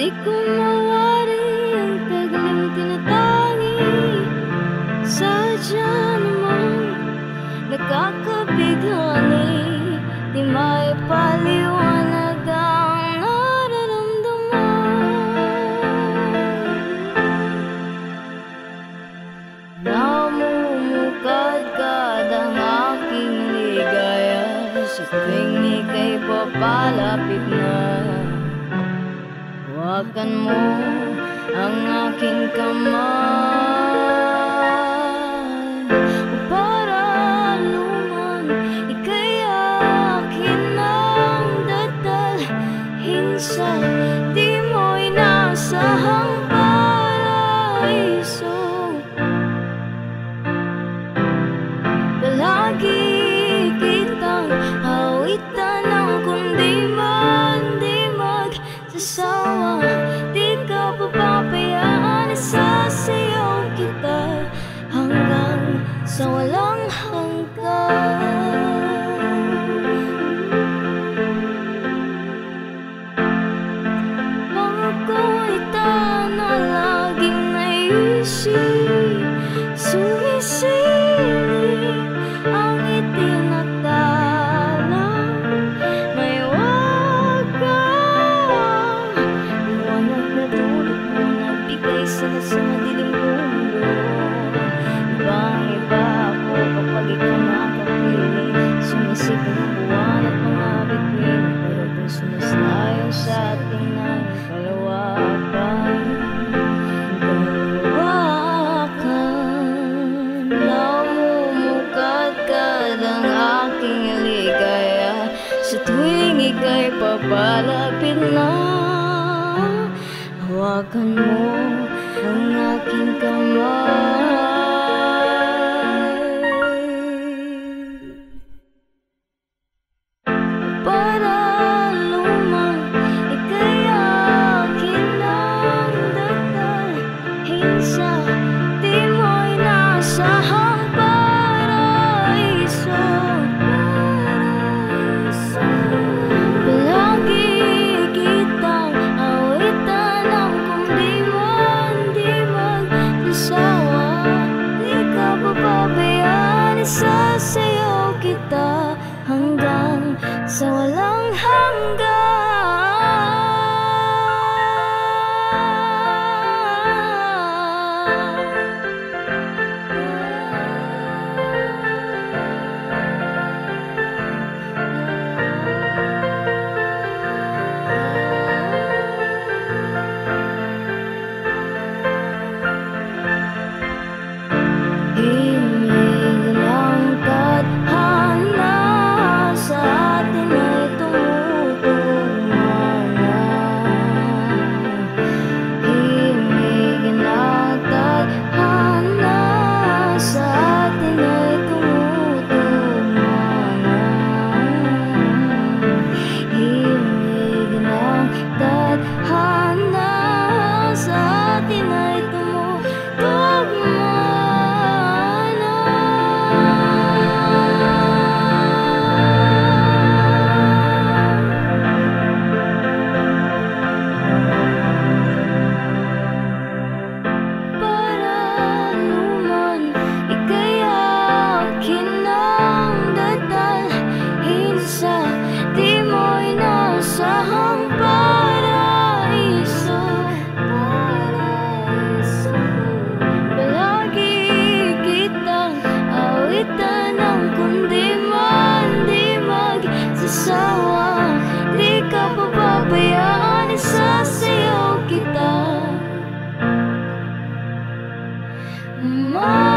Di ko mawari ang taglim tinatangi. Sadya namang nakakabighani. Di maipaliwanag ang nararamdaman. Namumukadkad ang aking ligaya sa tuwing ika'y papalapit na. Hawakan mo ang aking kamay, para luman ika'y akin ang dadalhin sa di mo inasahang paraiso. Palagi kitang awitan ng kundi man di magsasawa. Di ka papapayaan, isasayaw kita hanggang sa walang hanggan. Ako'y na laging naisip, sumisilip ang itinatalang may wagang liwanag na dulot mo, nagbigay sa madilim mundo. Ibang-iba ako kapag ikaw nakapiling, sumisip ng buwan at mga bituin, pero kung sumaslayo sa ating ng kalawakan. Namumukadkad ang aking ligaya sa tuwing ika'y papalapit na. Hawakan mo ang aking kamay, para lumang ika'y akin ang dadalhin sa di mo inasahang paraiso. Palagi kitang awitan ng kundi man di magsasawa. Di ka papabayaan, isasayaw kita hanggang sa walang hanggan. Himig ng tadhana sa atin ay tumutugmana. Himig ng tadhana sa atin ay tumutugmana. Himig ng tadhana sa atin ay tumutugmana. Di ka papabayaan, isasayaw kita.